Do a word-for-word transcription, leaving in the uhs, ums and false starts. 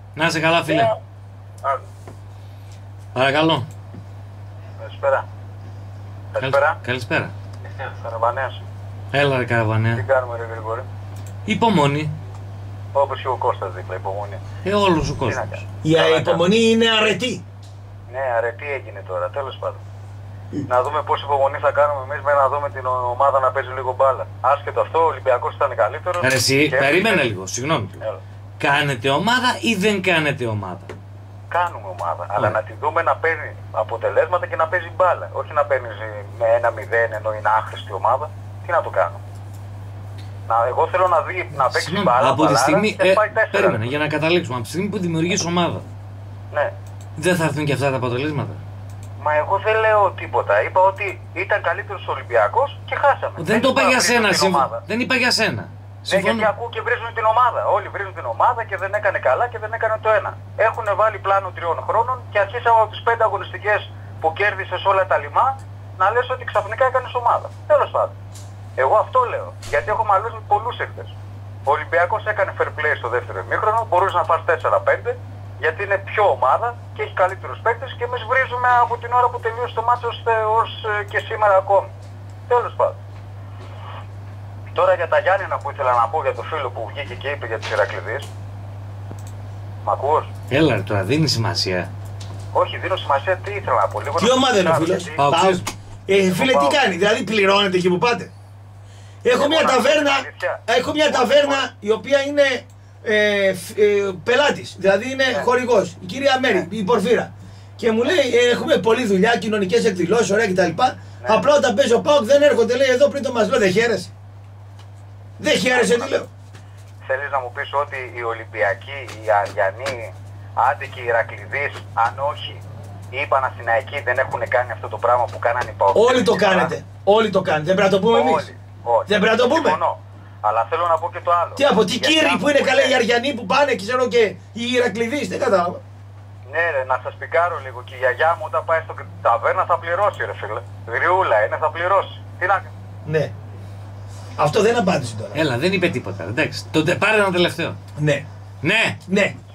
Να είσαι καλά, φίλε. Yeah. Παρακαλώ. Καλησπέρα. Καλησπέρα. Καλησπέρα. Καραβανέας. Έλα ρε Καραβανέα. Τι κάνουμε ρε Γρηγόρη? Υπομονή. Όπως και ο Κώστας δίπλα, υπομονή. Ε, όλος ο κόσμος. Η υπομονή είναι αρετή. Ναι, αρετή έγινε τώρα, τέλος πάντων. Να δούμε πόση υπομονή θα κάνουμε εμείς με να δούμε την ομάδα να παίζει λίγο μπάλα. Άσχετο αυτό, ο Ολυμπιακός ήταν καλύτερος. Ρε εσύ, και περίμενε έπαιζε... λίγο, συγγνώμη. Έλα. Κάνετε ομάδα ή δεν κάνετε ομάδα? Κάνουμε ομάδα, αλλά να τη δούμε να παίρνει αποτελέσματα και να παίζει μπάλα. Όχι να παίρνει με ένα μηδέν ενώ είναι άχρηστη ομάδα. Τι να το κάνω? Να, εγώ θέλω να, δει, να παίξει Συγγνώμη, μπάλα, από τη στιγμή, και ε, πάει τέσσερα. περίμενε, για να καταλήξουμε, από τη στιγμή που δημιουργείς ομάδα, Ναι. δεν θα έρθουν και αυτά τα αποτελέσματα? Μα εγώ δεν λέω τίποτα. Είπα ότι ήταν καλύτερος ο Ολυμπιακός και χάσαμε. Δεν, δεν το είπα για σένα, σύμφωνα. δεν είπα για σένα. Ναι, γιατί ακούω και βρίζουν την ομάδα. Όλοι βρίζουν την ομάδα και δεν έκανε καλά και δεν έκανε το ένα. Έχουν βάλει πλάνο τριών χρόνων και αρχίσαμε από τις πέντε αγωνιστικές που κέρδισες όλα τα λιμά να λες ότι ξαφνικά έκανες ομάδα. Τέλος πάντων. Εγώ αυτό λέω. Γιατί έχω μαλλώσει με πολλούς εχθές. Ο Ολυμπιακός έκανε fair play στο δεύτερο ημίχρονο, μπορούσε να φας τέσσερα πέντε γιατί είναι πιο ομάδα και έχει καλύτερους παίκτες και εμείς βρίζουμε από την ώρα που τελείωσε το μάτσο ως και σήμερα ακόμη. Τέλος πάντων. Τώρα για τα Γιάννενα που ήθελα να πω για το φίλο που βγήκε και είπε για τις Ηρακλειδείς. Μ' ακούς? Έλα ρε, τώρα δίνει σημασία. Όχι, δίνω σημασία τι ήθελα να πω. Λίγο Τι να ομάδα είναι ο γιατί- φίλος? Πάω, ξέρεις. Ε, φίλε, τι κάνει, δηλαδή πληρώνετε εκεί που πάτε? Έχω μια να πω ταβέρνα, την αλήθεια. έχω μια ταβέρνα η οποία είναι ε, φ- ε, πελάτης, δηλαδή είναι Ναι. χορηγός, η κυρία Μέρη, η Πορφύρα. Και μου λέει, ε, έχουμε πολλή δουλειά, κοινωνικές εκδηλώσεις, ωραία κτλ. Απλά όταν παίζει ο ΠΑΟΚ δεν έρχονται, λέει, εδώ πριν το μας λέω, δεν χαίρεσαι. Δεν χαίρεσαι, τι λέω. Θέλεις να μου πεις ότι οι Ολυμπιακοί, οι Αριανοί, άντε και οι Ηρακλειδείς, αν όχι οι Παναθηναϊκοί δεν έχουν κάνει αυτό το πράγμα που κάνανε οι Παοκοί? Όλοι το κάνετε, όλοι το κάνετε, δεν πρέπει να το πούμε εμείς. Όλοι. Όχι. Δεν πρέπει να το πούμε. Συμφωνώ. Αλλά θέλω να πω και το άλλο. Τι από τι Γιατί κύριοι αυτό που είναι καλά οι είναι- Αριανοί που πάνε και ξέρω και οι Ηρακλειδείς, δεν κατάλαβα. Ναι, ρε, να σας πικάρω λίγο. Και η γιαγιά μου όταν πάει στο ταβέρνα θα πληρώσει, ρε φίλε. Γριούλα είναι, θα πληρώσει. Τι να κάνει? Ναι. Αυτό δεν απάντησε τώρα. Έλα, δεν είπε τίποτα. Εντάξει, το, τε- πάρε ένα τελευταίο. Ναι. Ναι! Ναι.